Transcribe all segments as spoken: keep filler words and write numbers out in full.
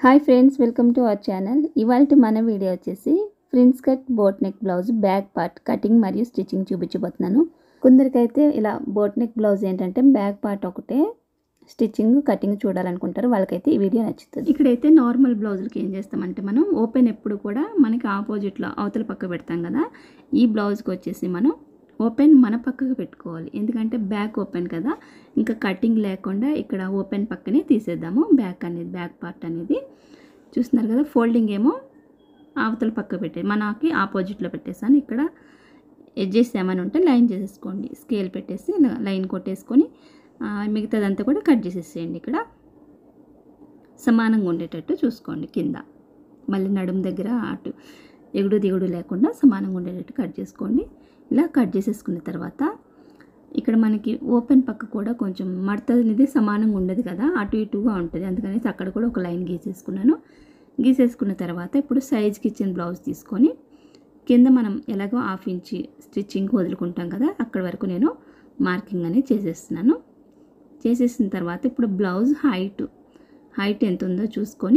Hi friends, welcome to our channel. ఇవాళ మన video వచ్చేసి prince cut boat neck blouse back part cutting మరియు stitching చూపించబోతున్నాను. కొందరికైతే ఇలా బోట్ నెక్ బ్లౌజ్ ఏంటంటే బ్యాక్ పార్ట్ ఒకటే స్టిచ్చింగ్ కటింగ్ చూడాలనుకుంటారు, వాళ్ళకైతే ఈ వీడియో నచ్చుతుంది. ఇక్కడైతే నార్మల్ బ్లౌజులకి ఏం చేస్తామంటే మనం ఓపెన్ ఎప్పుడు కూడా మనకి ఆపోజిట్లో అవతల పక్క పెడతాం కదా, ఈ బ్లౌజ్కి వచ్చేసి మనం ఓపెన్ మన పక్కకు పెట్టుకోవాలి. ఎందుకంటే బ్యాక్ ఓపెన్ కదా, ఇంకా కటింగ్ లేకుండా ఇక్కడ ఓపెన్ పక్కనే తీసేద్దాము. బ్యాక్ అనేది బ్యాక్ పార్ట్ అనేది చూస్తున్నారు కదా, ఫోల్డింగ్ ఏమో అవతల పక్క పెట్టే మనకి ఆపోజిట్లో పెట్టేసాను. ఇక్కడ ఎడ్జెస్ ఏమైనా ఉంటే లైన్ చేసేసుకోండి, స్కేల్ పెట్టేసి లైన్ కొట్టేసుకొని మిగతాదంతా కూడా కట్ చేసేసేయండి. ఇక్కడ సమానంగా ఉండేటట్టు చూసుకోండి. కింద మళ్ళీ నడుము దగ్గర అటు ఎగుడు దిగుడు లేకుండా సమానంగా ఉండేటట్టు కట్ చేసుకోండి. ఇలా కట్ చేసేసుకున్న తర్వాత ఇక్కడ మనకి ఓపెన్ పక్క కూడా కొంచెం మడత అనేది సమానంగా ఉండదు కదా, అటు ఇటుగా ఉంటుంది. అందుకనేసి అక్కడ కూడా ఒక లైన్ గీసేసుకున్నాను. గీసేసుకున్న తర్వాత ఇప్పుడు సైజ్కి ఇచ్చిన బ్లౌజ్ తీసుకొని కింద మనం ఎలాగో హాఫ్ ఇంచి స్టిచ్చింగ్ వదులుకుంటాం కదా, అక్కడి వరకు నేను మార్కింగ్ అనేది చేసేస్తున్నాను. చేసేసిన తర్వాత ఇప్పుడు బ్లౌజ్ హైట్ హైట్ ఎంత ఉందో చూసుకొని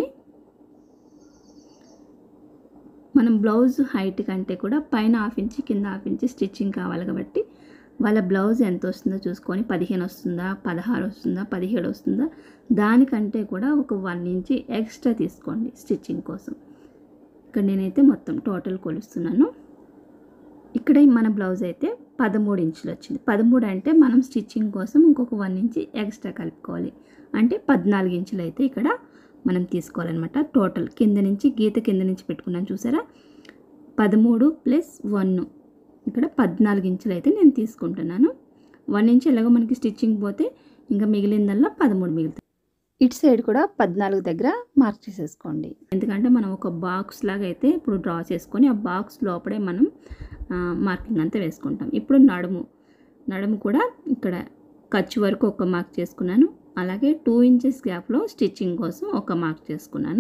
మనం బ్లౌజ్ హైట్ కంటే కూడా పైన హాఫ్ ఇంచి కింద హాఫ్ ఇంచి స్టిచ్చింగ్ కావాలి కాబట్టి వాళ్ళ బ్లౌజ్ ఎంత వస్తుందో చూసుకొని పదిహేను వస్తుందా, పదహారు వస్తుందా, పదిహేడు వస్తుందా, దానికంటే కూడా ఒక వన్ ఇంచి ఎక్స్ట్రా తీసుకోండి స్టిచ్చింగ్ కోసం. ఇక్కడ నేనైతే మొత్తం టోటల్ కొలుస్తున్నాను. ఇక్కడ మన బ్లౌజ్ అయితే పదమూడు ఇంచులు వచ్చింది. పదమూడు అంటే మనం స్టిచ్చింగ్ కోసం ఇంకొక వన్ ఇంచి ఎక్స్ట్రా కలుపుకోవాలి, అంటే పద్నాలుగు ఇంచులు అయితే ఇక్కడ మనం తీసుకోవాలన్నమాట. టోటల్ కింద నుంచి గీత కింద నుంచి పెట్టుకున్నాను చూసారా, పదమూడు ప్లస్ వన్ ఇక్కడ పద్నాలుగు ఇంచులు అయితే నేను తీసుకుంటున్నాను. వన్ ఇంచ్ ఎలాగో మనకి స్టిచ్చింగ్ పోతే ఇంకా మిగిలిందల్లా పదమూడు మిగులుతుంది. ఇటు సైడ్ కూడా పద్నాలుగు దగ్గర మార్క్ చేసేసుకోండి. ఎందుకంటే మనం ఒక బాక్స్ లాగా అయితే ఇప్పుడు డ్రా చేసుకొని ఆ బాక్స్ లోపలే మనం మార్కింగ్ అంతా వేసుకుంటాం. ఇప్పుడు నడుము నడుము కూడా ఇక్కడ ఖర్చు వరకు ఒక మార్క్ చేసుకున్నాను. అలాగే టూ ఇంచెస్ గ్యాప్లో స్టిచ్చింగ్ కోసం ఒక మార్క్ చేసుకున్నాను.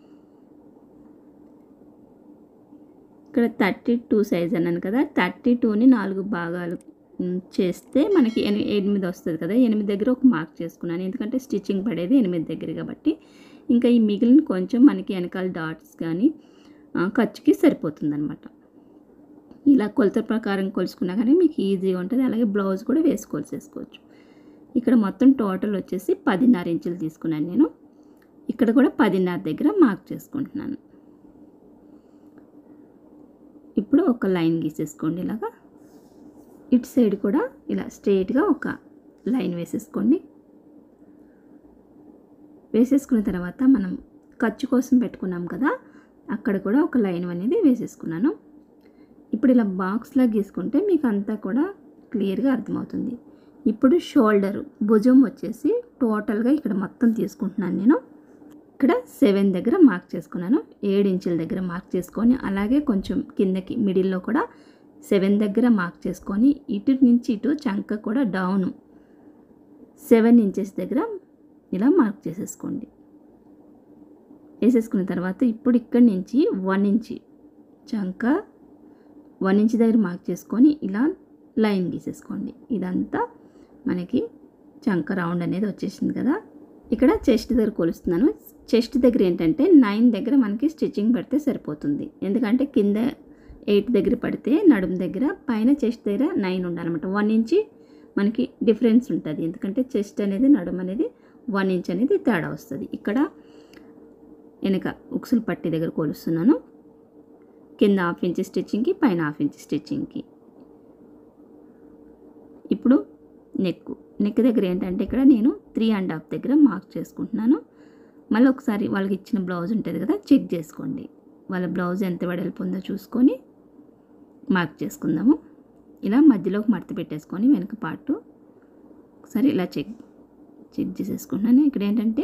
ఇక్కడ థర్టీ టూ సైజ్ అన్నాను కదా, థర్టీ టూని నాలుగు భాగాలు చేస్తే మనకి ఎని ఎనిమిది వస్తుంది కదా, ఎనిమిది దగ్గర ఒక మార్క్ చేసుకున్నాను. ఎందుకంటే స్టిచ్చింగ్ పడేది ఎనిమిది దగ్గర కాబట్టి ఇంకా ఈ మిగిలిన కొంచెం మనకి వెనకాల డాట్స్ కానీ ఖర్చుకి సరిపోతుందన్నమాట. ఇలా కొలత ప్రకారం కొలుసుకున్నా కానీ మీకు ఈజీగా ఉంటుంది. అలాగే బ్లౌజ్ కూడా వేసుకోవాల్సి వేసుకోవచ్చు. ఇక్కడ మొత్తం టోటల్ వచ్చేసి పదిన్నర ఇంచులు తీసుకున్నాను నేను. ఇక్కడ కూడా పదిన్నర దగ్గర మార్క్ చేసుకుంటున్నాను. ఇప్పుడు ఒక లైన్ గీసేసుకోండి. ఇలాగా ఇటు సైడ్ కూడా ఇలా స్ట్రైట్గా ఒక లైన్ వేసేసుకోండి. వేసేసుకున్న తర్వాత మనం ఖర్చు కోసం పెట్టుకున్నాం కదా, అక్కడ కూడా ఒక లైన్ అనేది వేసేసుకున్నాను. ఇప్పుడు ఇలా బాక్స్లా గీసుకుంటే మీకు అంతా కూడా క్లియర్గా అర్థమవుతుంది. ఇప్పుడు షోల్డర్ భుజం వచ్చేసి టోటల్గా ఇక్కడ మొత్తం తీసుకుంటున్నాను నేను. ఇక్కడ సెవెన్ దగ్గర మార్క్ చేసుకున్నాను, ఏడు ఇంచుల దగ్గర మార్క్ చేసుకొని అలాగే కొంచెం కిందకి మిడిల్లో కూడా సెవెన్ దగ్గర మార్క్ చేసుకొని ఇటు నుంచి ఇటు చంక కూడా డౌన్ సెవెన్ ఇంచెస్ దగ్గర ఇలా మార్క్ చేసేసుకోండి. వేసేసుకున్న తర్వాత ఇప్పుడు ఇక్కడి నుంచి వన్ ఇంచి చంక వన్ ఇంచ్ దగ్గర మార్క్ చేసుకొని ఇలా లైన్ గీసేసుకోండి. ఇదంతా మనకి చంక రౌండ్ అనేది వచ్చేసింది కదా. ఇక్కడ చెస్ట్ దగ్గర కొలుస్తున్నాను. చెస్ట్ దగ్గర ఏంటంటే నైన్ దగ్గర మనకి స్టిచ్చింగ్ పెడితే సరిపోతుంది. ఎందుకంటే కింద ఎయిట్ దగ్గర పడితే నడుము దగ్గర, పైన చెస్ట్ దగ్గర నైన్ ఉండాలన్నమాట. వన్ ఇంచి మనకి డిఫరెన్స్ ఉంటుంది. ఎందుకంటే చెస్ట్ అనేది నడుము అనేది వన్ ఇంచ్ అనేది తేడా వస్తుంది. ఇక్కడ వెనక ఉక్సులు పట్టి దగ్గర కొలుస్తున్నాను. కింద హాఫ్ ఇంచ్ స్టిచ్చింగ్కి, పైన హాఫ్ ఇంచ్ స్టిచ్చింగ్కి. ఇప్పుడు నెక్ నెక్ దగ్గర ఏంటంటే ఇక్కడ నేను త్రీ అండ్ హాఫ్ దగ్గర మార్క్ చేసుకుంటున్నాను. మళ్ళీ ఒకసారి వాళ్ళకి ఇచ్చిన బ్లౌజ్ ఉంటుంది కదా, చెక్ చేసుకోండి. వాళ్ళ బ్లౌజ్ ఎంత వెడల్పు ఉందో చూసుకొని మార్క్ చేసుకుందాము. ఇలా మధ్యలోకి మడత పెట్టేసుకొని వెనక పార్ట్ ఒకసారి ఇలా చెక్ చెక్ చేసేసుకుంటున్నాను. ఇక్కడ ఏంటంటే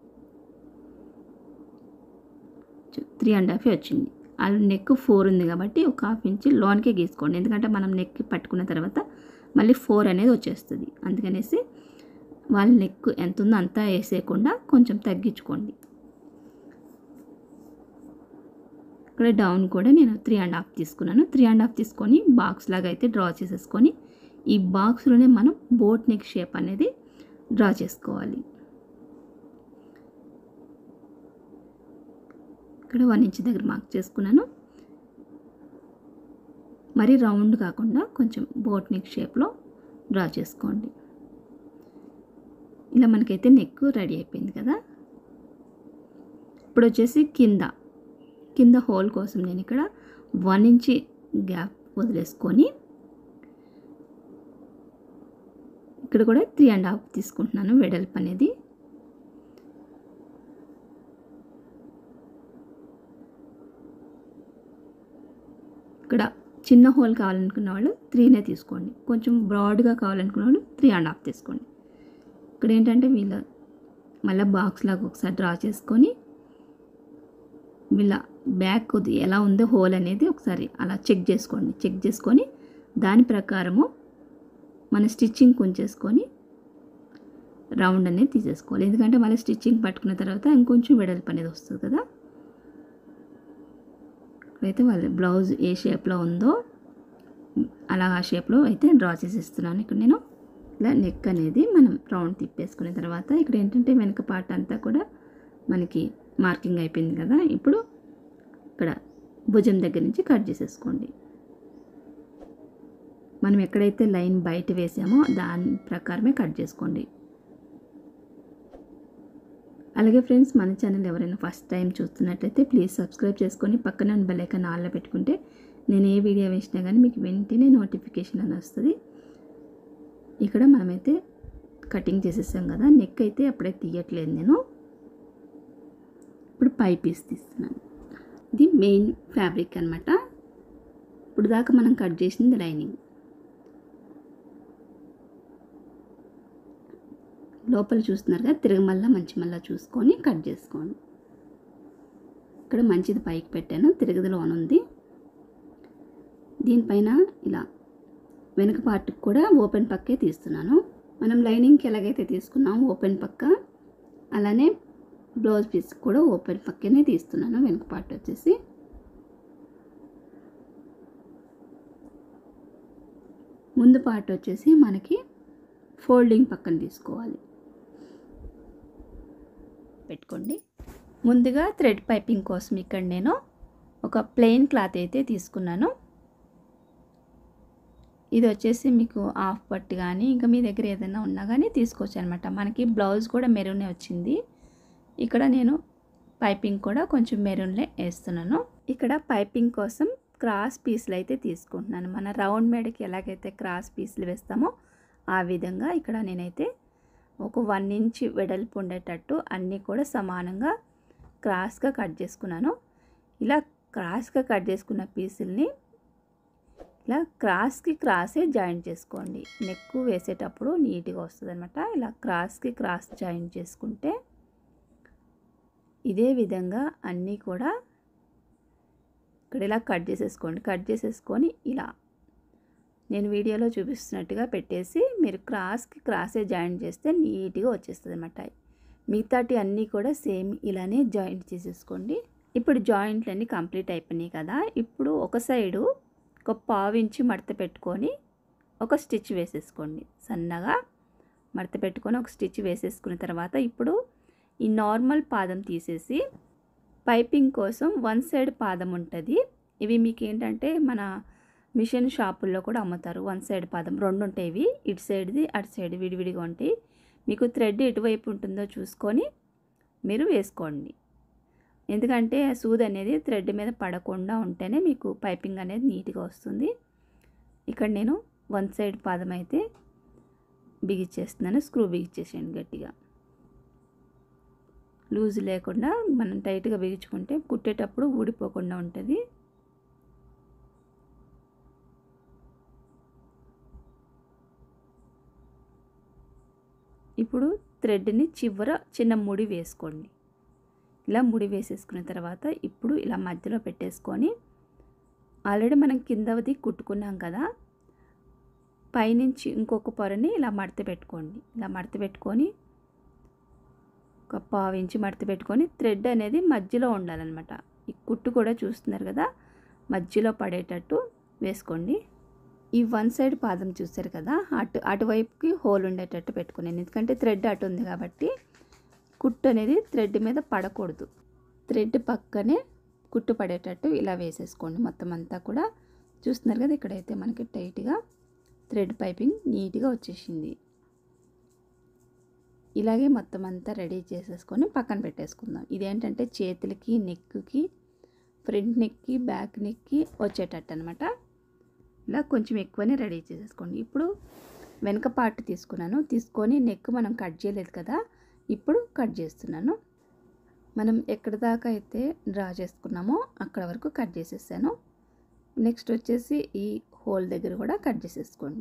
త్రీ అండ్ హాఫ్ వచ్చింది. అది నెక్ ఫోర్ ఉంది కాబట్టి ఒక హాఫ్ ఇంచ్ లోన్కే గీసుకోండి. ఎందుకంటే మనం నెక్ పట్టుకున్న తర్వాత మళ్ళీ ఫోర్ అనేది వచ్చేస్తుంది. అందుకనేసి వాళ్ళ నెక్ ఎంత ఉందో అంతా వేసేయకుండా కొంచెం తగ్గించుకోండి. ఇక్కడ డౌన్ కూడా నేను త్రీ అండ్ హాఫ్ తీసుకున్నాను. త్రీ అండ్ హాఫ్ తీసుకొని బాక్స్ లాగా అయితే డ్రా చేసేసుకొని ఈ బాక్స్లోనే మనం బోట్ నెక్ షేప్ అనేది డ్రా చేసుకోవాలి. ఇక్కడ వన్ ఇంచ్ దగ్గర మార్క్ చేసుకున్నాను. మరి రౌండ్ కాకుండా కొంచెం బోట్ నెక్ షేప్లో డ్రా చేసుకోండి. ఇలా మనకైతే నెక్ రెడీ అయిపోయింది కదా. ఇప్పుడు వచ్చేసి కింద కింద హోల్ కోసం నేను ఇక్కడ వన్ ఇంచ్ గ్యాప్ వదిలేసుకొని ఇక్కడ కూడా త్రీ అండ్ హాఫ్ తీసుకుంటున్నాను వెడల్పు అనేది. ఇక్కడ చిన్న హోల్ కావాలనుకున్న వాళ్ళు త్రీనే తీసుకోండి. కొంచెం బ్రాడ్గా కావాలనుకున్న వాళ్ళు త్రీ అండ్ హాఫ్ తీసుకోండి. ఇక్కడ ఏంటంటే వీళ్ళ మళ్ళీ బాక్స్ లాగా ఒకసారి డ్రా చేసుకొని వీళ్ళ బ్యాక్ కొద్ది ఎలా ఉందో హోల్ అనేది ఒకసారి అలా చెక్ చేసుకోండి. చెక్ చేసుకొని దాని ప్రకారము మన స్టిచ్చింగ్ కొంచేసుకొని రౌండ్ అనేది తీసేసుకోవాలి. ఎందుకంటే మళ్ళీ స్టిచ్చింగ్ పట్టుకున్న తర్వాత ఇంకొంచెం వెడల్పు అనేది వస్తుంది కదా. ఇప్పుడైతే వాళ్ళ బ్లౌజ్ ఏ షేప్లో ఉందో అలా ఆ షేప్లో అయితే డ్రా చేసేస్తున్నాను. ఇక్కడ నేను ఇలా నెక్ అనేది మనం రౌండ్ తిప్పేసుకున్న తర్వాత ఇక్కడ ఏంటంటే వెనక పార్ట్ అంతా కూడా మనకి మార్కింగ్ అయిపోయింది కదా. ఇప్పుడు ఇక్కడ భుజం దగ్గర నుంచి కట్ చేసేసుకోండి. మనం ఎక్కడైతే లైన్ బయట వేసామో దాని ప్రకారమే కట్ చేసుకోండి. అలాగే ఫ్రెండ్స్, మన ఛానల్ ఎవరైనా ఫస్ట్ టైం చూస్తున్నట్లయితే ప్లీజ్ సబ్స్క్రైబ్ చేసుకొని పక్కన బెల్ ఐకాన్ ఆన్లో పెట్టుకుంటే నేను ఏ వీడియో వేసినా కానీ మీకు వెంటనే నోటిఫికేషన్ అని వస్తుంది. ఇక్కడ మనమైతే కటింగ్ చేసేసాం కదా. నెక్ అయితే అప్పుడే తీయట్లేదు నేను. ఇప్పుడు పై పీస్ తీస్తున్నాను. ఇది మెయిన్ ఫ్యాబ్రిక్ అన్నమాట. ఇప్పుడు దాకా మనం కట్ చేసింది లైనింగ్. లోపల చూస్తున్నారు కదా, తిరగమల్ల మంచి మళ్ళా చూసుకొని కట్ చేసుకోండి. ఇక్కడ మంచిది పైకి పెట్టాను, తిరగదులో ఉంది. దీనిపైన ఇలా వెనక పార్ట్కి కూడా ఓపెన్ పక్కే తీస్తున్నాను. మనం లైనింగ్కి ఎలాగైతే తీసుకున్నాము ఓపెన్ పక్క, అలానే బ్లౌజ్ పీస్ కూడా ఓపెన్ పక్కనే తీస్తున్నాను. వెనక పార్ట్ వచ్చేసి ముందు పార్ట్ వచ్చేసి మనకి ఫోల్డింగ్ పక్కన తీసుకోవాలి. పెట్టుకోండి. ముందుగా థ్రెడ్ పైపింగ్ కోసం ఇక్కడ నేను ఒక ప్లెయిన్ క్లాత్ అయితే తీసుకున్నాను. ఇది వచ్చేసి మీకు హాఫ్ పట్టు కానీ ఇంకా మీ దగ్గర ఏదైనా ఉన్నా కానీ తీసుకోవచ్చు అనమాట. మనకి బ్లౌజ్ కూడా మెరూనే వచ్చింది. ఇక్కడ నేను పైపింగ్ కూడా కొంచెం మెరూన్లే వేస్తున్నాను. ఇక్కడ పైపింగ్ కోసం క్రాస్ పీసులు అయితే తీసుకుంటున్నాను. మన రౌండ్ మేడకి ఎలాగైతే క్రాస్ పీసులు వేస్తామో ఆ విధంగా ఇక్కడ నేనైతే ఒక వన్ ఇంచ్ వెడల్పు ఉండేటట్టు అన్నీ కూడా సమానంగా క్రాస్గా కట్ చేసుకున్నాను. ఇలా క్రాస్గా కట్ చేసుకున్న పీసుల్ని ఇలా క్రాస్కి క్రాసే జాయింట్ చేసుకోండి. నెక్ వేసేటప్పుడు నీట్గా వస్తుంది అనమాట. ఇలా క్రాస్కి క్రాస్ జాయింట్ చేసుకుంటే ఇదే విధంగా అన్నీ కూడా ఇక్కడ ఇలా కట్ చేసేసుకోండి. కట్ చేసేసుకొని ఇలా నేను వీడియోలో చూపిస్తున్నట్టుగా పెట్టేసి మీరు క్రాస్కి క్రాసే జాయింట్ చేస్తే నీట్గా వచ్చేస్తుంది అన్నమాట. మిగతాటి అన్నీ కూడా సేమ్ ఇలానే జాయింట్ చేసేసుకోండి. ఇప్పుడు జాయింట్లు అన్నీ కంప్లీట్ అయిపోయినాయి కదా. ఇప్పుడు ఒక సైడు ఒక పావు ఇంచు మడత పెట్టుకొని ఒక స్టిచ్ వేసేసుకోండి. సన్నగా మడత పెట్టుకొని ఒక స్టిచ్ వేసేసుకున్న తర్వాత ఇప్పుడు ఈ నార్మల్ పాదం తీసేసి పైపింగ్ కోసం వన్ సైడ్ పాదం ఉంటుంది. ఇవి మీకు ఏంటంటే మన మిషన్ షాపుల్లో కూడా అమ్ముతారు. వన్ సైడ్ పాదం రెండు ఉంటాయి. ఇవి ఇటు సైడ్ది అటు సైడ్ విడివిడిగా ఉంటాయి. మీకు థ్రెడ్ ఎటువైపు ఉంటుందో చూసుకొని మీరు వేసుకోండి. ఎందుకంటే సూది అనేది థ్రెడ్ మీద పడకుండా ఉంటేనే మీకు పైపింగ్ అనేది నీట్గా వస్తుంది. ఇక్కడ నేను వన్ సైడ్ పాదం అయితే బిగిచ్చేస్తున్నాను. స్క్రూ బిగిచ్చేసేయండి గట్టిగా, లూజ్ లేకుండా మనం టైట్గా బిగించుకుంటే కుట్టేటప్పుడు ఊడిపోకుండా ఉంటుంది. ఇప్పుడు థ్రెడ్ని చివర చిన్న ముడి వేసుకోండి. ఇలా ముడి వేసేసుకున్న తర్వాత ఇప్పుడు ఇలా మధ్యలో పెట్టేసుకొని ఆల్రెడీ మనం కిందది కుట్టుకున్నాం కదా, పైనుంచి ఇంకొక పొరని ఇలా మడత పెట్టుకోండి. ఇలా మడత పెట్టుకొని ఒక పావు ఇంచి మడత పెట్టుకొని థ్రెడ్ అనేది మధ్యలో ఉండాలన్నమాట. ఈ కుట్టు కూడా చూస్తున్నారు కదా, మధ్యలో పడేటట్టు వేసుకోండి. ఈ వన్ సైడ్ పాదం చూస్తారు కదా, అటు అటువైపుకి హోల్ ఉండేటట్టు పెట్టుకున్నాను. ఎందుకంటే థ్రెడ్ అటు ఉంది కాబట్టి కుట్టు అనేది థ్రెడ్ మీద పడకూడదు. థ్రెడ్ పక్కనే కుట్టు పడేటట్టు ఇలా వేసేసుకోండి మొత్తం అంతా కూడా. చూస్తున్నారు కదా ఇక్కడైతే మనకి టైట్గా థ్రెడ్ పైపింగ్ నీట్గా వచ్చేసింది. ఇలాగే మొత్తం అంతా రెడీ చేసేసుకొని పక్కన పెట్టేసుకుందాం. ఇదేంటంటే చేతులకి, నెక్కి, ఫ్రంట్ నెక్కి, బ్యాక్ నెక్కి వచ్చేటట్టు అనమాట. ఇలా కొంచెం ఎక్కువనే రెడీ చేసేసుకోండి. ఇప్పుడు వెనక పార్ట్ తీసుకున్నాను, తీసుకొని నెక్ మనం కట్ చేయలేదు కదా, ఇప్పుడు కట్ చేస్తున్నాను. మనం ఎక్కడి దాకా అయితే డ్రా చేసుకున్నామో అక్కడ వరకు కట్ చేసేసాను. నెక్స్ట్ వచ్చేసి ఈ హోల్ దగ్గర కూడా కట్ చేసేసుకోండి.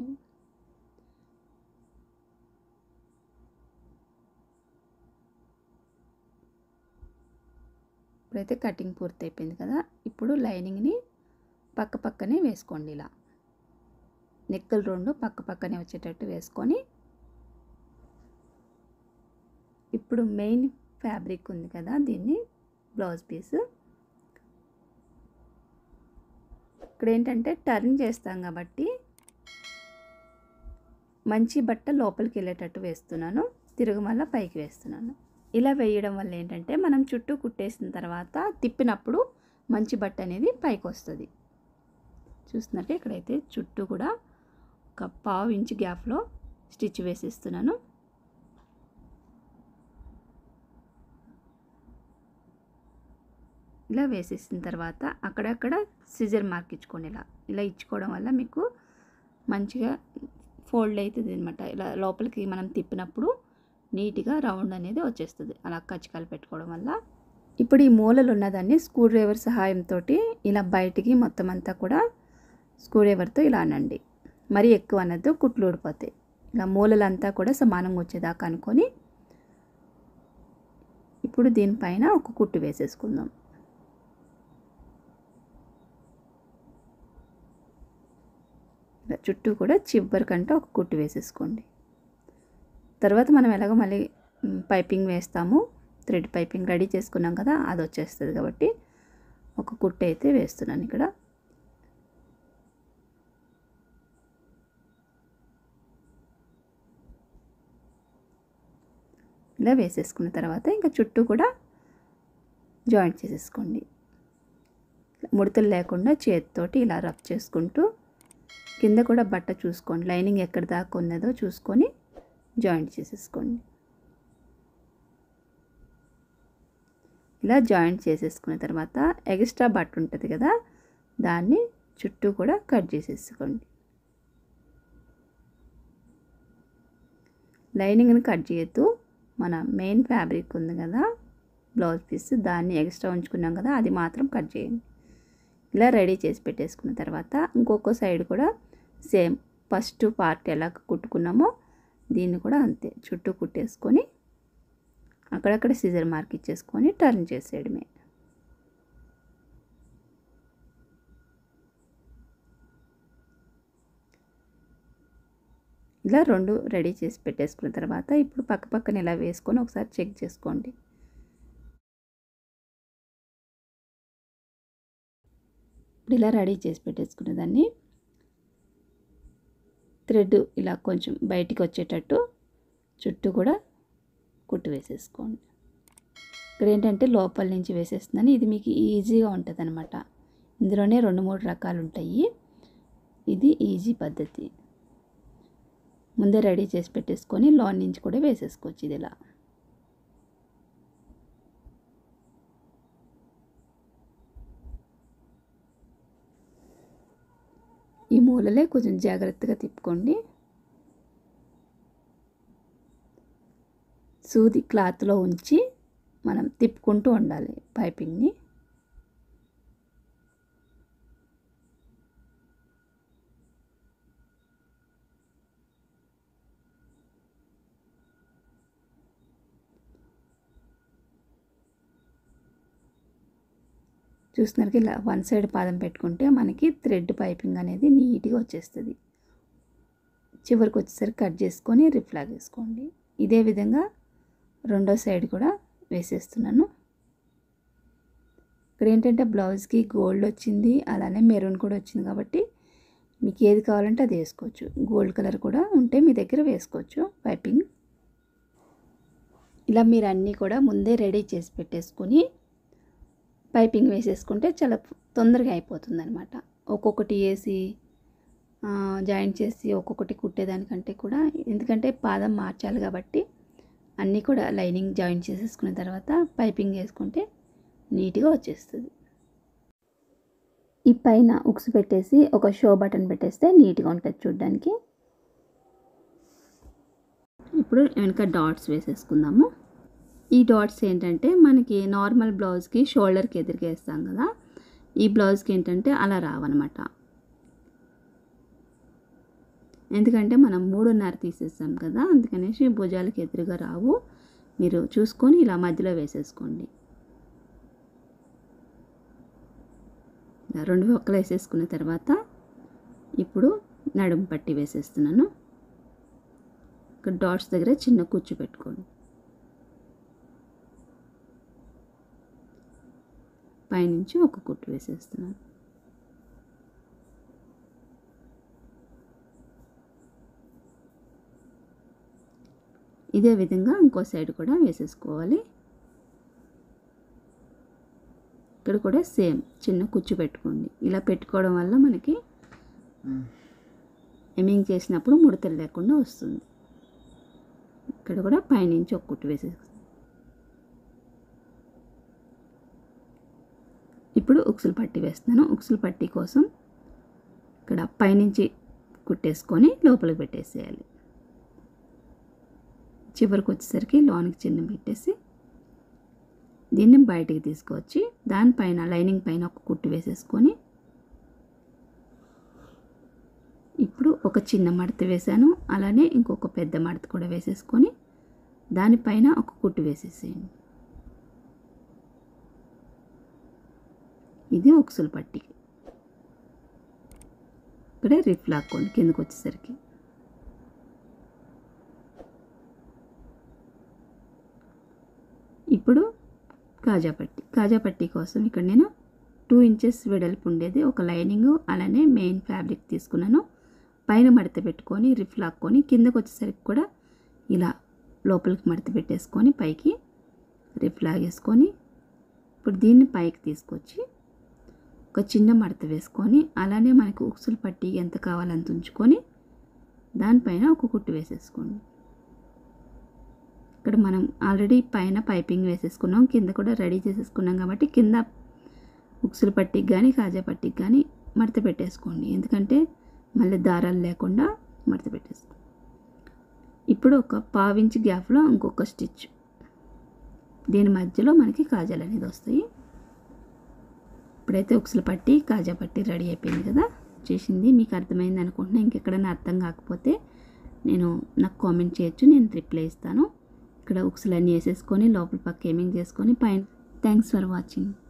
ఇప్పుడైతే కటింగ్ పూర్తి అయిపోయింది కదా. ఇప్పుడు లైనింగ్ని పక్క పక్కనే వేసుకోండి. ఇలా నెక్కలు రెండు పక్క పక్కనే వచ్చేటట్టు వేసుకొని, ఇప్పుడు మెయిన్ ఫ్యాబ్రిక్ ఉంది కదా, దీన్ని బ్లౌజ్ పీస్ ఇక్కడ ఏంటంటే టర్న్ చేస్తాం కాబట్టి మంచి బట్ట లోపలికి వెళ్ళేటట్టు వేస్తున్నాను, తిరుగుమల్ల పైకి వేస్తున్నాను. ఇలా వేయడం వల్ల ఏంటంటే మనం చుట్టూ కుట్టేసిన తర్వాత తిప్పినప్పుడు మంచి బట్ట అనేది పైకి వస్తుంది. చూస్తున్నట్టే ఇక్కడైతే చుట్టూ కూడా ఒక పావు ఇంచు గ్యాప్లో స్టిచ్ వేసిస్తున్నాను. ఇలా వేసేసిన తర్వాత అక్కడక్కడ సిజర్ మార్క్ ఇచ్చుకోండి. ఇలా ఇలా ఇచ్చుకోవడం వల్ల మీకు మంచిగా ఫోల్డ్ అవుతుంది అనమాట. ఇలా లోపలికి మనం తిప్పినప్పుడు నీట్గా రౌండ్ అనేది వచ్చేస్తుంది అలా కచ్చికాలు పెట్టుకోవడం వల్ల. ఇప్పుడు ఈ మూలలు ఉన్నదాన్ని స్క్రూ డ్రైవర్ సహాయంతో ఇలా బయటికి మొత్తం అంతా కూడా స్క్రూ డ్రైవర్తో ఇలా అనండి. మరీ ఎక్కువ అనద్దు, కుట్లు ఊడిపోతాయి. ఇలా మూలలంతా కూడా సమానంగా వచ్చేదాకా అనుకొని ఇప్పుడు దీనిపైన ఒక కుట్టు వేసేసుకుందాం. చుట్టూ కూడా చివరికంటే ఒక కుట్టు వేసేసుకోండి. తర్వాత మనం ఎలాగో మళ్ళీ పైపింగ్ వేస్తాము, థ్రెడ్ పైపింగ్ రెడీ చేసుకున్నాం కదా, అది వచ్చేస్తుంది కాబట్టి ఒక కుట్టు అయితే వేస్తున్నాను ఇక్కడ. ఇలా వేసేసుకున్న తర్వాత ఇంకా చుట్టూ కూడా జాయింట్ చేసేసుకోండి. ముడతలు లేకుండా చేతితోటి ఇలా రబ్ చేసుకుంటూ కింద కూడా బట్ట చూసుకోండి, లైనింగ్ ఎక్కడ దాకా ఉన్నదో చూసుకొని జాయింట్ చేసేసుకోండి. ఇలా జాయింట్ చేసేసుకున్న తర్వాత ఎక్స్ట్రా బట్ట ఉంటుంది కదా, దాన్ని చుట్టూ కూడా కట్ చేసేసుకోండి. లైనింగ్ని కట్ చేయొద్దు, మన మెయిన్ ఫ్యాబ్రిక్ ఉంది కదా బ్లౌజ్ పీస్, దాన్ని ఎక్స్ట్రా ఉంచుకున్నాం కదా, అది మాత్రం కట్ చేయండి. ఇలా రెడీ చేసి పెట్టేసుకున్న తర్వాత ఇంకొక సైడ్ కూడా సేమ్ ఫస్ట్ పార్ట్ ఎలా కుట్టుకున్నామో దీన్ని కూడా అంతే చుట్టూ కుట్టేసుకొని అక్కడక్కడ సిజర్ మార్క్ ఇచ్చేసుకొని టర్న్ చేసేయడమే. ఇలా రెండు రెడీ చేసి పెట్టేసుకున్న తర్వాత ఇప్పుడు పక్క పక్కన ఇలా వేసుకొని ఒకసారి చెక్ చేసుకోండి. ఇప్పుడు ఇలా రెడీ చేసి పెట్టేసుకున్న దాన్ని థ్రెడ్ ఇలా కొంచెం బయటికి వచ్చేటట్టు చుట్టూ కూడా కుట్టు వేసేసుకోండి. ఇక్కడ ఏంటంటే లోపల నుంచి వేసేస్తున్నాను, ఇది మీకు ఈజీగా ఉంటుంది అనమాట. ఇందులోనే రెండు మూడు రకాలు ఉంటాయి, ఇది ఈజీ పద్ధతి. ముందే రెడీ చేసి పెట్టేసుకొని లోన్ నుంచి కూడా వేసేసుకోవచ్చు. ఇది ఇలా ఈ మూలలే కొంచెం జాగ్రత్తగా తిప్పుకోండి. సూది క్లాత్లో ఉంచి మనం తిప్పుకుంటూ ఉండాలి పైపింగ్ని. చూస్తున్నారు ఇలా వన్ సైడ్ పాదం పెట్టుకుంటే మనకి థ్రెడ్ పైపింగ్ అనేది నీట్గా వచ్చేస్తుంది. చివరికి వచ్చేసరికి కట్ చేసుకొని రిఫ్లాగ్ వేసుకోండి. ఇదే విధంగా రెండో సైడ్ కూడా వేసేస్తున్నాను. ఇక్కడ ఏంటంటే బ్లౌజ్కి గోల్డ్ వచ్చింది, అలానే మెరూన్ కూడా వచ్చింది కాబట్టి మీకు ఏది కావాలంటే అది వేసుకోవచ్చు. గోల్డ్ కలర్ కూడా ఉంటే మీ దగ్గర వేసుకోవచ్చు పైపింగ్. ఇలా మీరు అన్నీ కూడా ముందే రెడీ చేసి పెట్టేసుకొని పైపింగ్ వేసేసుకుంటే చాలా తొందరగా అయిపోతుంది అనమాట. ఒక్కొక్కటి వేసి జాయింట్ చేసి ఒక్కొక్కటి కుట్టేదానికంటే కూడా, ఎందుకంటే పాదం మార్చాలి కాబట్టి అన్నీ కూడా లైనింగ్ జాయింట్ చేసేసుకున్న తర్వాత పైపింగ్ వేసుకుంటే నీట్గా వచ్చేస్తుంది. ఈ పైన ఉక్స్ పెట్టేసి ఒక షో బటన్ పెట్టేస్తే నీట్గా ఉంటుంది చూడడానికి. ఇప్పుడు వెనక డాట్స్ వేసేసుకుందాము. ఈ డాట్స్ ఏంటంటే మనకి నార్మల్ బ్లౌజ్కి షోల్డర్కి ఎదురుగా వేస్తాం కదా, ఈ బ్లౌజ్కి ఏంటంటే అలా రావన్నమాట. ఎందుకంటే మనం మూడున్నర తీసేస్తాం కదా, అందుకనేసి భుజాలకి ఎదురుగా రావు. మీరు చూసుకొని ఇలా మధ్యలో వేసేసుకోండి. రెండు ఒక్కలు వేసేసుకున్న తర్వాత ఇప్పుడు నడుము పట్టి వేసేస్తున్నాను. ఇక్కడ డాట్స్ దగ్గర చిన్న కుచ్చు పెట్టుకోండి. పైనుంచి ఒక కుట్టు వేసేస్తున్నాను. ఇదే విధంగా ఇంకో సైడ్ కూడా వేసేసుకోవాలి. ఇక్కడ కూడా సేమ్ చిన్న కుచ్చు పెట్టుకోండి. ఇలా పెట్టుకోవడం వల్ల మనకి ఎమింగ్ చేసినప్పుడు ముడతలు లేకుండా వస్తుంది. ఇక్కడ కూడా పైనుంచి ఒక కుట్టు వేసేసుకోండి. ఇప్పుడు ఉక్సులు పట్టి వేస్తున్నాను. ఉక్సులు పట్టి కోసం ఇక్కడ పైనుంచి కుట్టేసుకొని లోపలికి పెట్టేసేయాలి. చివరికి వచ్చేసరికి లోనికి చిన్న పెట్టేసి దీన్ని బయటికి తీసుకొచ్చి దానిపైన లైనింగ్ పైన ఒక కుట్టు వేసేసుకొని ఇప్పుడు ఒక చిన్న మడత వేసాను, అలానే ఇంకొక పెద్ద మడత కూడా వేసేసుకొని దానిపైన ఒక కుట్టు వేసేసేయండి. ఇది ఉక్సులు పట్టికి. ఇక్కడే రిఫ్ లాక్కోండి కిందకు వచ్చేసరికి. ఇప్పుడు కాజా పట్టి కాజా పట్టి కోసం ఇక్కడ నేను టూ ఇంచెస్ వెడల్పు ఉండేది ఒక లైనింగ్, అలానే మెయిన్ ఫ్యాబ్రిక్ తీసుకున్నాను. పైన మడత పెట్టుకొని రిఫ్ లాక్కొని కిందకు వచ్చేసరికి కూడా ఇలా లోపలికి మడత పెట్టేసుకొని పైకి రిఫ్ లాగేసుకొని ఇప్పుడు దీన్ని పైకి తీసుకొచ్చి ఒక చిన్న మడత వేసుకొని అలానే మనకు ఉక్సులు పట్టి ఎంత కావాలంత ఉంచుకొని దానిపైన ఒక కుట్టు వేసేసుకోండి. ఇక్కడ మనం ఆల్రెడీ పైన పైపింగ్ వేసేసుకున్నాం, కింద కూడా రెడీ చేసేసుకున్నాం కాబట్టి కింద ఉక్సులు పట్టికి కానీ కాజా పట్టికి కానీ మడత పెట్టేసుకోండి. ఎందుకంటే మళ్ళీ దారాలు లేకుండా మడత పెట్టేసుకోండి. ఇప్పుడు ఒక పావించి గ్యాప్లో ఇంకొక స్టిచ్, దీని మధ్యలో మనకి కాజాలు అనేది వస్తాయి. ఇప్పుడైతే ఉక్సులు పట్టి కాజా పట్టి రెడీ అయిపోయింది కదా, చేసింది మీకు అర్థమైంది అనుకుంటున్నా. ఇంకెక్కడైనా అర్థం కాకపోతే నేను నాకు కామెంట్ చేయొచ్చు, నేను రిప్లై ఇస్తాను. ఇక్కడ ఉక్సులన్నీ వేసేసుకొని లోపల పక్క ఏమింగ్ చేసుకొని పైన. Thanks for watching.